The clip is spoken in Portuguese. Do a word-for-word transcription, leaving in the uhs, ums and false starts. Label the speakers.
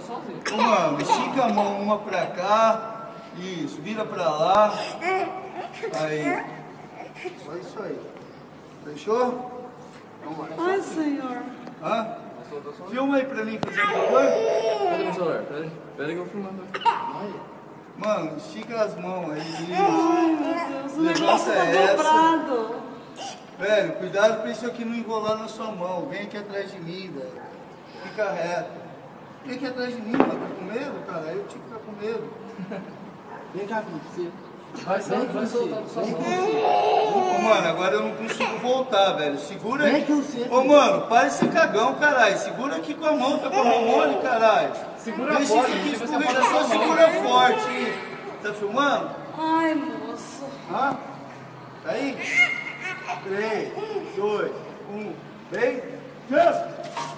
Speaker 1: sozinho.
Speaker 2: Ô, mano, estica a mão uma pra cá. Isso, vira pra lá. Aí. Só isso aí. Fechou?
Speaker 3: Ai, Senhor.
Speaker 2: Hã? Filma aí pra mim, por favor.
Speaker 1: Cadê meu celular? Peraí. Peraí que eu vou filmar.
Speaker 2: Mano, estica as mãos aí. Isso.
Speaker 3: Ai, meu Deus, o negócio
Speaker 2: Negócio
Speaker 3: tá
Speaker 2: é essa.
Speaker 3: dobrado.
Speaker 2: Velho, cuidado pra isso aqui não enrolar na sua mão. Vem aqui atrás de mim, velho. Fica reto. Vem aqui atrás de mim, mano. Tá com medo, cara? Eu tinha que ficar com medo.
Speaker 4: Vem cá, filho, você.
Speaker 1: Vai, vai, vai soltar da sua mão.
Speaker 2: Ô, mano, agora eu não consigo voltar, velho. Segura
Speaker 4: Vem
Speaker 2: aí.
Speaker 4: que eu sei,
Speaker 2: Ô,
Speaker 4: filho.
Speaker 2: mano, para esse cagão, caralho. Segura aqui com a mão, tá com a mão mole, caralho.
Speaker 1: Segura
Speaker 2: Deixa
Speaker 1: forte,
Speaker 2: isso aqui
Speaker 1: você
Speaker 2: escorrer,
Speaker 1: pode
Speaker 2: só
Speaker 1: passar a mão.
Speaker 2: segura forte. Tá filmando?
Speaker 3: Ai, moço.
Speaker 2: Hã? Tá aí? três, dois, um, vem. Just.